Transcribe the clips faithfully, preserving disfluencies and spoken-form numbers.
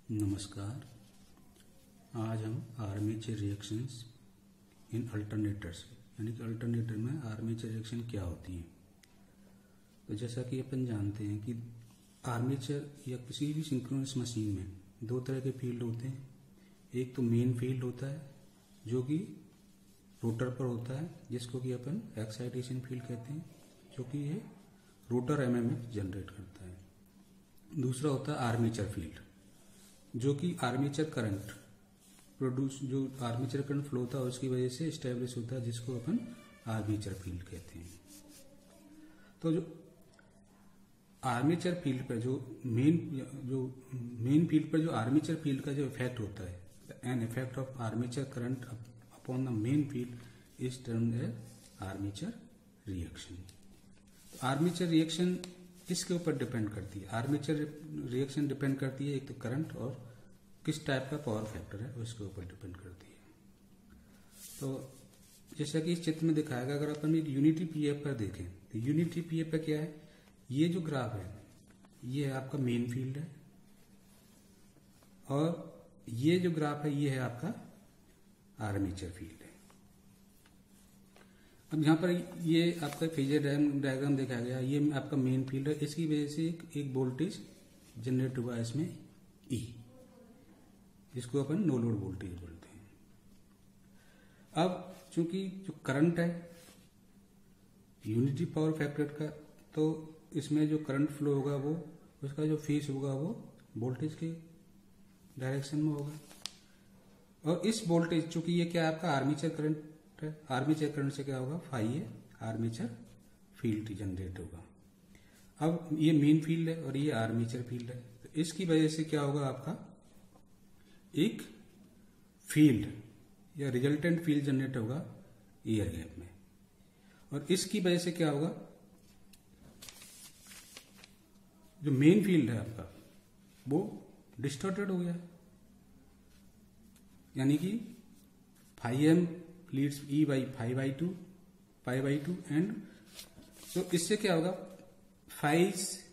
नमस्कार। आज हम आर्मेचर रिएक्शंस इन अल्टरनेटर्स यानी कि अल्टरनेटर में आर्मेचर रिएक्शन क्या होती है। तो जैसा कि अपन जानते हैं कि आर्मेचर या किसी भी सिंक्रोनस मशीन में दो तरह के फील्ड होते हैं। एक तो मेन फील्ड होता है जो कि रोटर पर होता है, जिसको कि अपन एक्साइटेशन फील्ड कहते हैं, जो कि ये रोटर एमएमएफ जनरेट करता है। दूसरा होता है आर्मेचर फील्ड, जो कि आर्मेचर करंट प्रोड्यूस जो आर्मेचर करंट फ्लो होता है उसकी वजह से स्टैब्लिश होता है, जिसको अपन आर्मेचर फील्ड कहते हैं। तो जो आर्मेचर फील्ड पर जो मेन जो मेन फील्ड पर जो आर्मेचर फील्ड का जो इफेक्ट होता है, an effect of armature current upon the main field is termed as armature reaction. Armature reaction किसके ऊपर डिपेंड करती है? आर्मेचर रिएक्शन डिपेंड करती है एक तो करंट और किस टाइप का पावर फैक्टर है उसके ऊपर डिपेंड करती है। तो जैसा कि इस चित्र में दिखाया गया, अगर अपन एक यूनिटी पीएफ पर देखें तो यूनिटी पीएफ पर क्या है, ये जो ग्राफ है ये है आपका मेन फील्ड है और ये जो ग्राफ है ये है आपका आर्मेचर फील्ड है। अब यहाँ पर ये आपका फेजर डायग्राम देखा गया, ये आपका मेन फील्ड है, इसकी वजह से एक, एक वोल्टेज जनरेट हुआ है इसमें ई, जिसको अपन नो लोड वोल्टेज बोलते हैं। अब चूंकि जो करंट है यूनिटी पावर फैक्टर का, तो इसमें जो करंट फ्लो होगा वो उसका जो फेस होगा वो वोल्टेज के डायरेक्शन में होगा। और इस वोल्टेज चूंकि ये क्या है आपका आर्मेचर करंट, आर्मेचर करंट से क्या होगा phi A armature field generate होगा। अब ये मेन फील्ड है और ये आर्मेचर फील्ड है, तो इसकी वजह से क्या होगा आपका एक फील्ड या रिजल्टेंट फील्ड जनरेट होगा एयर गैप में। और इसकी वजह से क्या होगा, जो मेन फील्ड है आपका वो डिस्टॉर्टेड हो गया, यानी कि five M leads E by five by two five by two and तो इससे क्या होगा five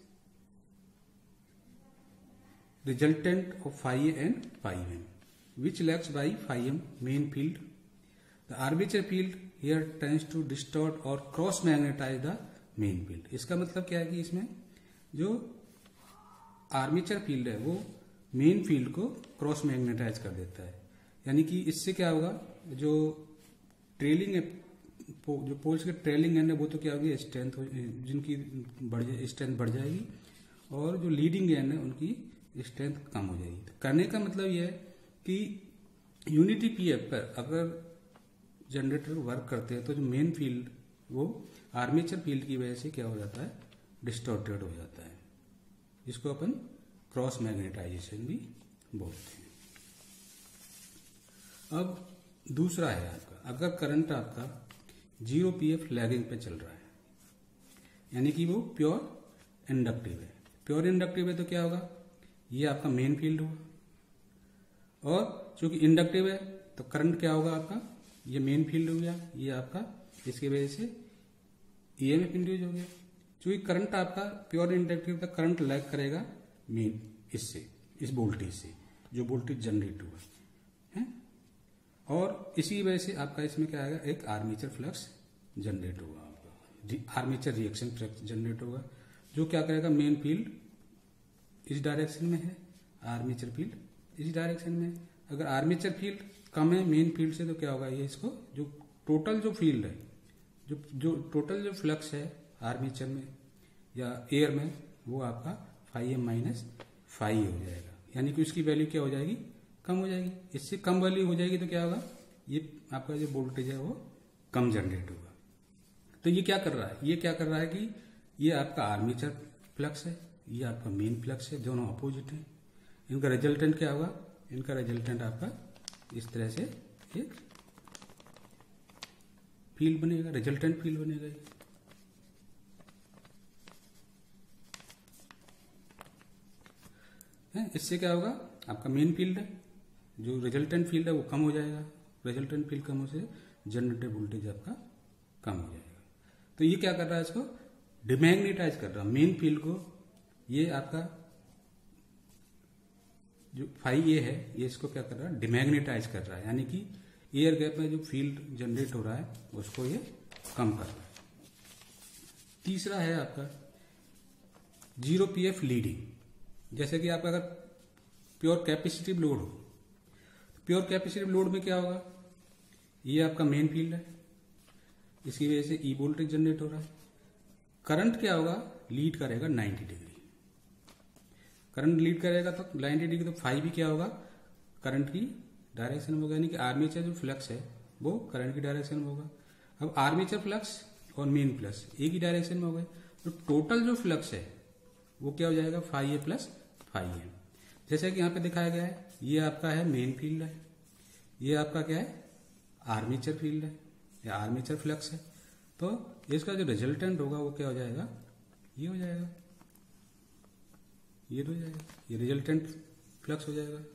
resultant of five and five M which lags by five M main field. The armature field here tends to distort और cross magnetize the main field. इसका मतलब क्या है कि इसमें जो आर्मेचर फील्ड है वो मेन फील्ड को क्रॉस मैग्नेटाइज कर देता है, यानी कि इससे क्या होगा जो ट्रेलिंग है जो पोल्स के ट्रेलिंग एंड है वो तो क्या होगी स्ट्रेंथ जिनकी बढ़ जाए स्ट्रेंथ बढ़ जाएगी और जो लीडिंग एंड है उनकी स्ट्रेंथ कम हो जाएगी। तो करने का मतलब यह है कि यूनिटी पीएफ पर अगर जनरेटर वर्क करते हैं तो जो मेन फील्ड वो आर्मेचर फील्ड की वजह से क्या हो जाता है डिस्टॉर्टेड हो जाता है, जिसको अपन क्रॉस मैग्नेटाइजेशन भी बोलते हैं। अब दूसरा है आपका, अगर करंट आपका जीरो पीएफ लैगिंग पे चल रहा है, यानी कि वो प्योर इंडक्टिव है। प्योर इंडक्टिव है तो क्या होगा, ये आपका मेन फील्ड होगा और चूंकि इंडक्टिव है तो करंट क्या होगा आपका, ये मेन फील्ड हो गया, ये आपका इसकी वजह से ईएमएफ इंड्यूस हो गया। चूंकि करंट आपका प्योर इंडक्टिव का करंट लैग करेगा मेन इससे इस वोल्टेज से जो वोल्टेज जनरेट हुआ है, और इसी वजह से आपका इसमें क्या आएगा एक आर्मेचर फ्लक्स जनरेट होगा, आपका आर्मेचर रिएक्शन फ्लक्स जनरेट होगा, जो क्या करेगा मेन फील्ड इस डायरेक्शन में है, आर्मेचर फील्ड इस डायरेक्शन में है। अगर आर्मेचर फील्ड कम है मेन फील्ड से तो क्या होगा, ये इसको जो टोटल जो फील्ड है जो जो टोटल जो फ्लक्स है आर्मेचर में या एयर में वो आपका फाइव एम माइनस फाइव हो जाएगा, यानी कि उसकी वैल्यू क्या हो जाएगी कम हो जाएगी। इससे कम वैल्यू हो जाएगी तो क्या होगा, ये आपका जो वोल्टेज है वो कम जनरेट होगा। तो ये क्या कर रहा है, ये क्या कर रहा है कि ये आपका आर्मेचर फ्लक्स है, ये आपका मेन फ्लक्स है, दोनों अपोजिट है। इनका रिजल्टेंट क्या होगा, इनका रिजल्टेंट आपका इस तरह से एक फील्ड बनेगा, रिजल्टेंट फील्ड बनेगा। है इससे क्या होगा आपका मेन फील्ड है जो रिजल्टेंट फील्ड है वो कम हो जाएगा, रिजल्टेंट फील्ड कम हो से जनरेटेड वोल्टेज आपका कम हो जाएगा। तो ये क्या कर रहा है, इसको डिमैग्नेटाइज कर रहा है मेन फील्ड को, ये आपका जो फाइव ए है ये इसको क्या कर रहा है, डिमैग्नेटाइज कर रहा है, यानी कि एयर गैप में जो फील्ड जनरेट हो रहा है उसको ये कम कर रहा है। तीसरा है आपका जीरो पीएफ लीडिंग। जैसे कि आपका अगर प्योर कैपेसिटिव लोड हो, प्योर कैपेसिटिव लोड में क्या होगा, ये आपका मेन फील्ड है, इसकी वजह से ई वोल्टेज जनरेट हो रहा है। करंट क्या होगा, लीड करेगा नाइन्टी डिग्री। करंट लीड करेगा तो नाइन्टी डिग्री, तो फाइव भी क्या होगा, करंट की डायरेक्शन में होगा, यानी कि आर्मेचर जो फ्लक्स है वो करंट की डायरेक्शन में होगा। अब आर्मेचर फ्लक्स और मेन फ्लक्स एक ही डायरेक्शन में हो गए, तो टोटल जो फ्लक्स है वो क्या हो जाएगा, five A plus five A. जैसे कि यहाँ पे दिखाया गया है, ये आपका है मेन फील्ड है, ये आपका क्या है, आर्मेचर फील्ड है या आर्मेचर फ्लक्स है। तो इसका जो रिजल्टेंट होगा वो क्या हो जाएगा, ये हो जाएगा, ये हो जाएगा, ये रिजल्टेंट फ्लक्स हो जाएगा।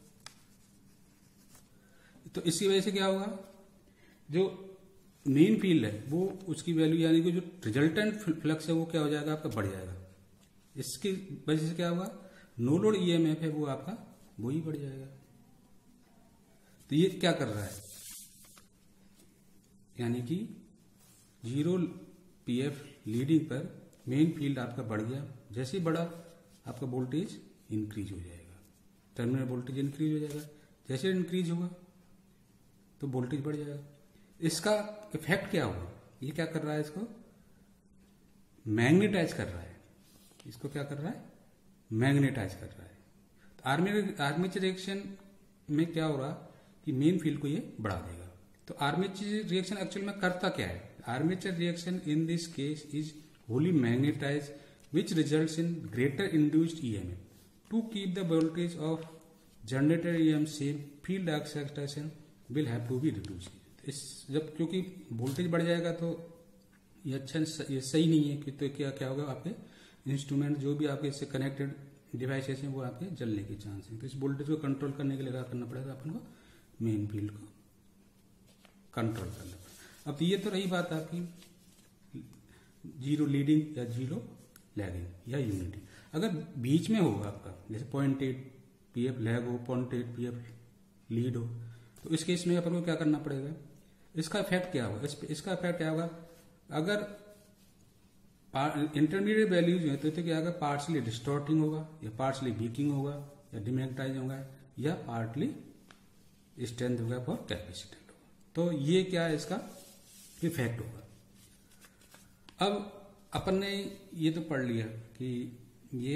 तो इसकी वजह से क्या होगा, जो मेन फील्ड है वो उसकी वैल्यू यानी कि जो रिजल्टेंट फ्लक्स है वो क्या हो जाएगा, आपका बढ़ जाएगा। इसकी वजह से क्या होगा, नो लोड ईएमएफ है वो आपका वही बढ़ जाएगा। तो ये क्या कर रहा है, यानी कि जीरो पीएफ लीडिंग पर मेन फील्ड आपका बढ़ गया। जैसे ही बढ़ा आपका वोल्टेज इंक्रीज हो जाएगा, टर्मिनल वोल्टेज इंक्रीज हो जाएगा। जैसे इंक्रीज होगा तो वोल्टेज बढ़ जाएगा। इसका इफेक्ट क्या होगा, ये क्या कर रहा है, इसको मैग्नेटाइज कर रहा है, इसको क्या कर रहा है, मैग्नेटाइज कर रहा है। तो आर्मेचर आर्मेचर रिएक्शन में क्या हो रहा कि मेन फील्ड को ये बढ़ा देगा। तो आर्मेचर रिएक्शन एक्चुअल में करता क्या है, armature reaction in this case is wholly magnetize which results in greater induced E M F. To keep the voltage of generator E M F same, field excitation will have to be reduced. इस जब क्योंकि voltage बढ़ जाएगा तो ये अच्छा ये सही नहीं है कि तो क्या क्या होगा, आपके इंस्ट्रूमेंट जो भी आपके इससे कनेक्टेड डिवाइसेस हैं वो आपके जलने के चांस हैं। तो इस वोल्टेज को कंट्रोल करने के लिए क्या करना पड़ेगा, अपन को मेन फील्ड को कंट्रोल करना पड़ेगा। अब ये तो रही बात आपकी जीरो लीडिंग या जीरो लैगिंग या यूनिटी। अगर बीच में होगा आपका, जैसे पॉइंट एट पीएफ लैग हो, पॉइंट एट पीएफ लीड हो, तो इस केस में अपन को क्या करना पड़ेगा, इसका इफेक्ट क्या होगा, इस, इसका इफेक्ट क्या होगा, अगर इंटरमीडिएट वैल्यूज हैं तो, तो क्या होगा, पार्शली डिस्टॉर्टिंग होगा या पार्शली वीकिंग होगा या डिमैग्नेटाइज होगा या पार्टली स्ट्रेंथ होगा फॉर कैपेसिटेंट होगा। तो ये क्या है, इसका इफेक्ट होगा। अब अपन ने ये तो पढ़ लिया कि ये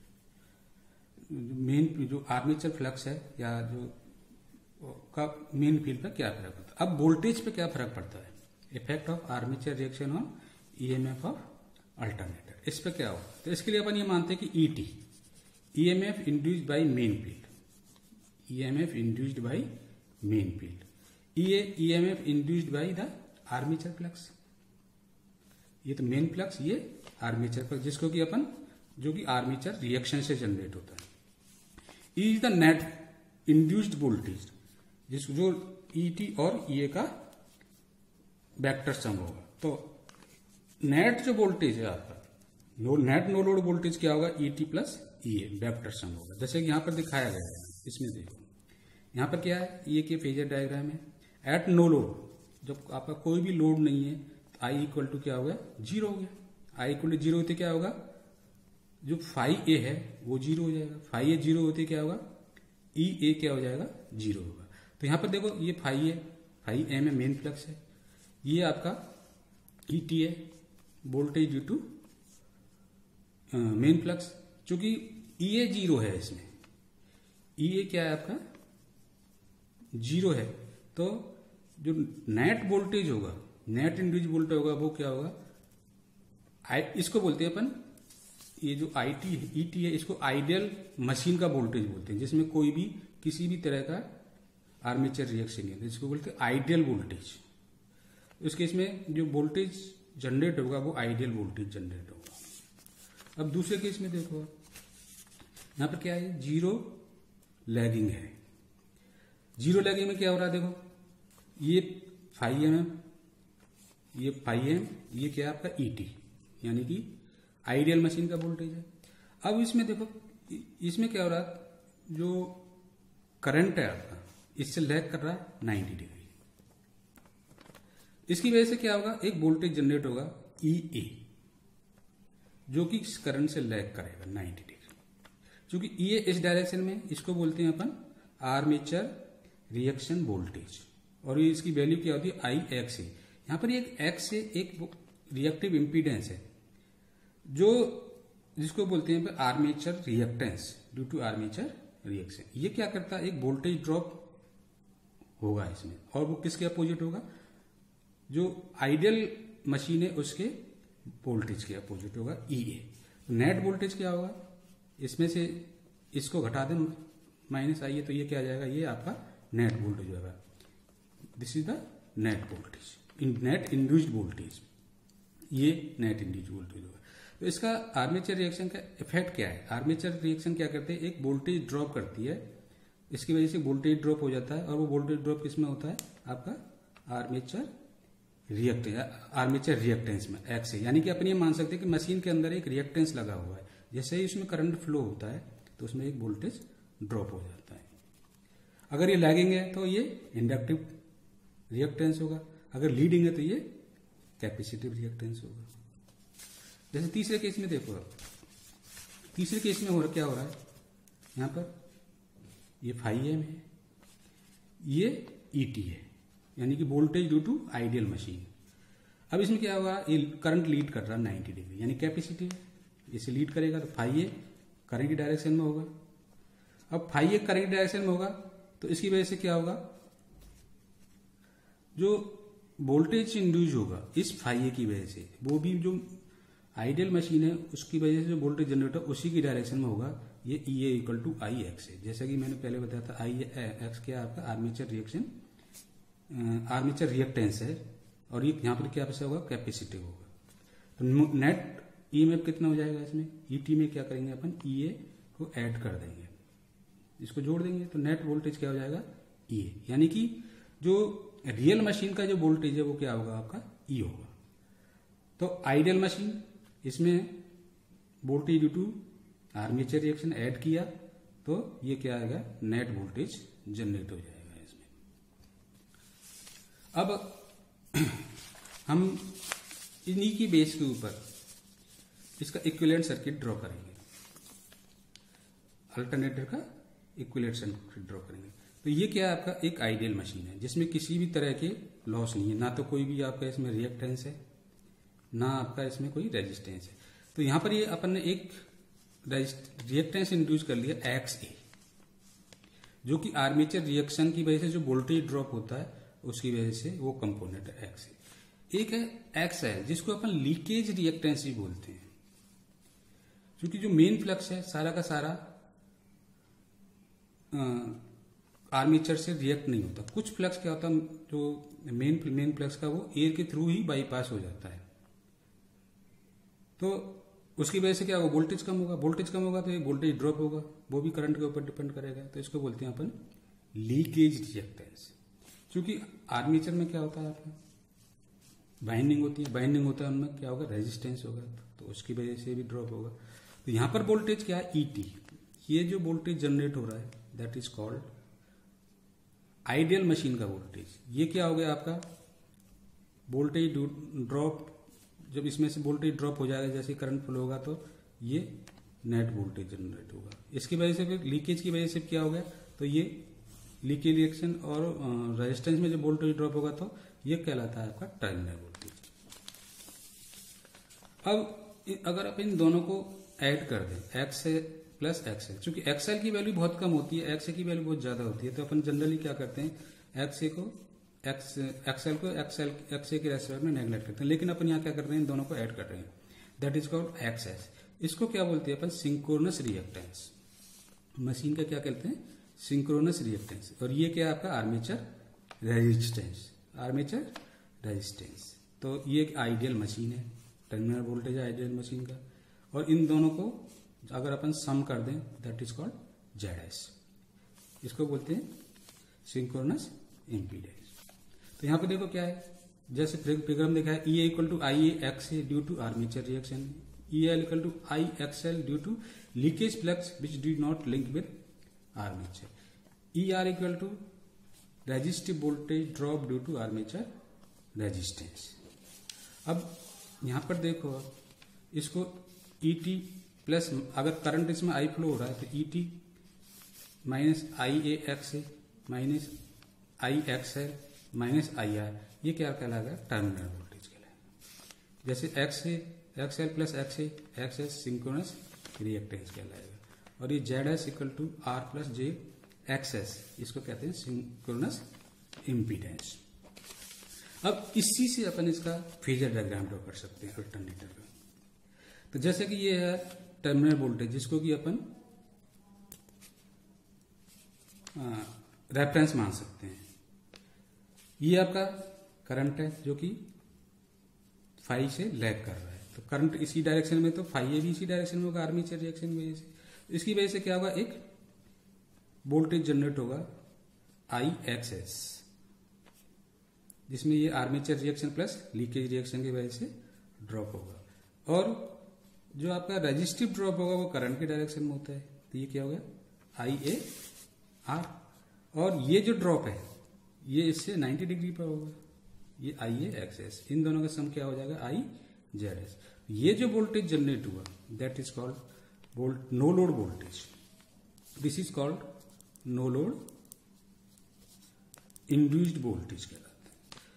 मेन जो आर्मेचर फ्लक्स है या जो का मेन फील्ड पर क्या फर्क पड़ता है। अब वोल्टेज पे क्या फर्क पड़ता है, effect of armature reaction on EMF of alternator, इस पे क्या होगा। तो इसके लिए अपन ये मानते हैं कि ET EMF induced by main field, EMF induced by main field, ये EMF induced by the armature flux, ये तो मेन फ्लक्स, ये आर्मेचर फ्लक्स जिसको कि अपन जो कि आर्मेचर रिएक्शन से जनरेट होता है। Is the net induced voltage, जिस जो ईटी और ईए का वेक्टर सम होगा। तो नेट जो वोल्टेज है आपका, no net no load voltage क्या होगा, ET plus EA vector sum होगा। जैसे कि यहां पर दिखाया गया है, इसमें देखो यहां पर क्या है, ये के फेजर डायग्राम है। एट नो लोड, जब आपका कोई भी लोड नहीं है, आई इक्वल टू क्या हो गया, जीरो हो गया। आई इक्वल टू जीरो होते क्या होगा, जो फाइव ए है वो जीरो हो जाएगा। फाइव ए जीरो होते क्या होगा, ई ए क्या हो जाएगा, जीरो होगा। तो यहां पर देखो ये फाइव ए फाइव ए में मेन फ्लक्स है, ये आपका ई टी है voltage due to main flux. चूंकि ई ए जीरो है, इसमें ई ए क्या है आपका जीरो है, तो जो नेट वोल्टेज होगा, नेट इंड्यूस वोल्टेज होगा वो क्या होगा, इसको बोलते हैं अपन, ये जो आई टी ई टी है इसको आइडियल मशीन का वोल्टेज बोलते हैं, जिसमें कोई भी किसी भी तरह का आर्मेचर रिएक्शन नहीं है, इसको बोलते हैं आइडियल वोल्टेज। उसके इसमें जो वोल्टेज जनरेट होगा वो आइडियल वोल्टेज जनरेट होगा। अब दूसरे केस में देखो, यहां पर क्या है, जीरो लैगिंग है। जीरो लैगिंग में क्या हो रहा है, देखो ये फाइव एम एम, ये फाइव एम, ये क्या है आपका ईटी, यानी कि आइडियल मशीन का वोल्टेज है। अब इसमें देखो, इसमें क्या हो रहा है, जो करंट है आपका इससे लैग कर रहा है नाइन्टी डिग्री। इसकी वजह से क्या होगा, एक वोल्टेज जनरेट होगा ई ए, जो कि इस करंट से लैग करेगा नाइन्टी डिग्री। क्योंकि ई ए इस डायरेक्शन में, इसको बोलते हैं अपन आर्मेचर रिएक्शन वोल्टेज, और ये इसकी वैल्यू क्या होती है आई एक्स ए। यहां पर एक एक्स से एक रिएक्टिव इंपीडेंस है जो जिसको बोलते हैं armature reactance due to armature reaction. ये क्या करता है, एक वोल्टेज ड्रॉप होगा इसमें, और वो किसके अपोजिट होगा, जो आइडियल मशीन है उसके वोल्टेज के अपोजिट होगा ई ए। नेट वोल्टेज क्या होगा, इसमें से इसको घटा दें माइनस आइए तो ये क्या आ जाएगा, ये आपका नेट वोल्टेज होगा। This is the net voltage, in net induced voltage, ये नेट इंड्यूस्ड वोल्टेज होगा। तो इसका आर्मेचर रिएक्शन का इफेक्ट क्या है, आर्मेचर रिएक्शन क्या करते हैं, एक वोल्टेज ड्रॉप करती है, इसकी वजह से वोल्टेज ड्रॉप हो जाता है, और वो वोल्टेज ड्रॉप किसमें होता है, आपका आर्मेचर रिएक्टेंस, आर्मेचर रिएक्टेंस में एक्स है। यानी कि अपन ये मान सकते हैं कि मशीन के अंदर एक रिएक्टेंस लगा हुआ है, जैसे ही उसमें करंट फ्लो होता है तो उसमें एक वोल्टेज ड्रॉप हो जाता है। अगर ये लैगिंग है तो ये इंडक्टिव रिएक्टेंस होगा, अगर लीडिंग है तो ये कैपेसिटिव रिएक्टेंस होगा। जैसे तीसरे केस में देखो, आप तीसरे केस में हो क्या हो रहा है, यहां पर ये फाइव एम है, ये ईटी है, यानी कि voltage due to ideal machine. अब इसमें क्या होगा, ये करंट लीड कर रहा है नाइन्टी डिग्री, यानी कैपेसिटिव, इसे लीड करेगा तो फाइव ए करंट की डायरेक्शन में होगा। अब फाइव ए करंट की डायरेक्शन में होगा तो इसकी वजह से क्या होगा, जो वोल्टेज इंड्यूस होगा इस फाइव ए की वजह से, वो भी जो आइडियल मशीन है उसकी वजह से जो वोल्टेज जनरेट होगा उसी की डायरेक्शन में होगा। ये E A equal to I X है, जैसा कि मैंने पहले बताया था। आई एक्स क्या आपका आर्मेचर रिएक्शन, आर्मेचर रिएक्टेंस है, और ये यहां पर क्या पैसा होगा, कैपेसिटिव होगा। तो नेट ईएमएफ कितना हो जाएगा, इसमें ईटी में क्या करेंगे अपन, ई ए को ऐड कर देंगे, इसको जोड़ देंगे तो नेट वोल्टेज क्या हो जाएगा, ई ए। यानी कि जो रियल मशीन का जो वोल्टेज है वो क्या होगा, आपका ई होगा। तो आइडियल मशीन, इसमें voltage due to armature reaction add किया तो ये क्या आएगा, नेट वोल्टेज जनरेट हो जाएगा इसमें। अब हम इन्हीं की बेस के ऊपर इसका इक्विवेलेंट सर्किट ड्रॉ करेंगे, अल्टरनेटर का इक्विवेलेंट सर्किट ड्रॉ करेंगे। तो ये क्या है, आपका एक आइडियल मशीन है जिसमें किसी भी तरह के लॉस नहीं है, ना तो कोई भी आपका इसमें रिएक्टेंस है, ना आपका इसमें कोई रेजिस्टेंस है। तो यहां पर ये अपन ने एक रिएक्टेंस इंड्यूस कर लिया एक्स ए, जो कि आर्मेचर रिएक्शन की वजह से जो वोल्टेज ड्रॉप होता है उसकी वजह से वो कंपोनेंट है एक्स ए। एक है एक्स एल, जिसको अपन लीकेज रिएक्टेंस भी बोलते हैं, क्योंकि जो मेन फ्लक्स है सारा का सारा आर्मेचर से रिएक्ट नहीं होता। कुछ फ्लक्स क्या होता है, जो मेन मेन फ्लक्स का वो एयर के थ्रू ही बाईपास हो जाता है, तो उसकी वजह से क्या होगा, वोल्टेज कम होगा। वोल्टेज कम होगा तो ये वोल्टेज ड्रॉप होगा, वो भी करंट के ऊपर डिपेंड करेगा। तो इसको बोलते हैं अपन लीकेज रिएक्टेंस। क्योंकि आर्मेचर में क्या होता है, आपका बाइंडिंग होती है, बाइंडिंग होता है उनमें क्या होगा, रेजिस्टेंस होगा, तो उसकी वजह से भी ड्रॉप होगा। तो यहां पर वोल्टेज क्या है, ईटी। ये जो वोल्टेज जनरेट हो रहा है that is called ideal machine का वोल्टेज। ये क्या हो गया आपका, वोल्टेज ड्रॉप, जब इसमें से वोल्टेज ड्रॉप हो जाएगा जैसे करंट फ्लो होगा तो ये नेट वोल्टेज जनरेट होगा। इसकी वजह से फिर लीकेज की वजह से क्या हो गया, तो ये लीकेज रिएक्शन और रेजिस्टेंस में जब वोल्टेज ड्रॉप होगा तो ये कहलाता है आपका टर्मिनल वोल्टेज। अब अगर आप इन दोनों को ऐड कर दें, एक्स प्लस एक्सएल, क्योंकि एक्सएल की वैल्यू बहुत कम होती है, एक्सए की वैल्यू बहुत ज्यादा होती है, तो अपन जनरली क्या करते हैं, एक्सए को एक्स एक्सएल को एक्सएल एक्सए के रेस्पेक्ट में नेगलेक्ट करते हैं। लेकिन अपन यहाँ क्या कर रहे हैं, इन दोनों को ऐड कर रहे हैं, दैट इज कॉल्ड एक्सएस। इसको क्या बोलते हैं अपन, सिंक्रोनस रिएक्टेंस। मशीन का क्या कहते हैं, सिंक्रोनस रिएक्टेंस। और ये क्या है आपका आर्मेचर रेजिस्टेंस, आर्मेचर रेजिस्टेंस। तो ये एक आइडियल मशीन है, टर्मिनल वोल्टेज है आइडियल मशीन का, और इन दोनों को अगर अपन सम कर दें that is called Z S. इसको बोलते हैं सिंक्रोनस इम्पीडेंस। तो यहां पे देखो क्या है, जैसे फिगर में देखा है, E A equal to I A X A due to armature reaction, E L equal to I X L due to leakage flux which do not link with armature. E R equal to resistive voltage drop due to armature resistance. अब यहां पर देखो, इसको E T plus, अगर current इसमें I flow हो रहा है तो E T minus I A X है माइनस आई एक्स है माइनस आई आर, ये क्या कहलाएगा? टर्मिनल वोल्टेज कहलाएगा। जैसे एक्स है एक्स एल प्लस एक्स है एक्स एस सिंक्रोनस रिएक्टेंस कहलाएगा, और ये Z S equal to R plus J X S, इसको कहते हैं सिंक्रोनस इम्पीडेंस। अब इसी से अपन इसका फेजर डायग्राम ड्रॉ कर सकते हैं अल्टरनेटर का। तो जैसे कि ये है टर्मिनल वोल्टेज, जिसको कि अपन रेफरेंस मान सकते हैं। ये आपका करंट है जो कि फाइव से लैग कर रहा है, तो करंट इसी डायरेक्शन में, तो फाइव ए भी इसी डायरेक्शन में होगा आर्मेचर रिएक्शन की वजह से। इसकी वजह से क्या होगा? एक वोल्टेज जनरेट होगा आई एक्स एस, जिसमें ये armature reaction plus leakage reaction की वजह से ड्रॉप होगा। और जो आपका रेजिस्टिव ड्रॉप होगा वो करंट के डायरेक्शन में होता है, तो ये क्या होगा? I A R. और ये जो ड्रॉप है ये इससे नाइन्टी डिग्री पर होगा, ये आई ए एक्स एस, इन दोनों का सम क्या हो जाएगा? I Z S. ये जो वोल्टेज जनरेट हुआ that is called volt no load voltage, this is called no load induced voltage कहलाता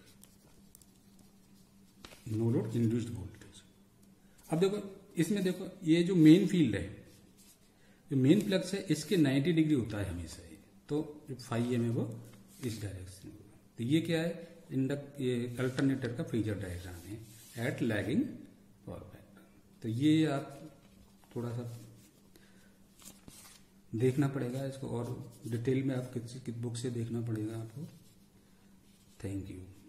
है, नो लोड इंड्यूस्ड वोल्टेज। अब देखो इसमें, देखो ये जो मेन फील्ड है, जो मेन फ्लक्स है, इसके नाइन्टी डिग्री होता है हमेशा ही, तो जो फाइव एम है वो इस डायरेक्शन में होगा। तो ये क्या है? इंडक्ट ये अल्टरनेटर का फेजर डायग्राम है एट लैगिंग पावर फैक्टर। तो ये आप थोड़ा सा देखना पड़ेगा इसको, और डिटेल में आप किसी बुक से देखना पड़ेगा आपको। Thank you.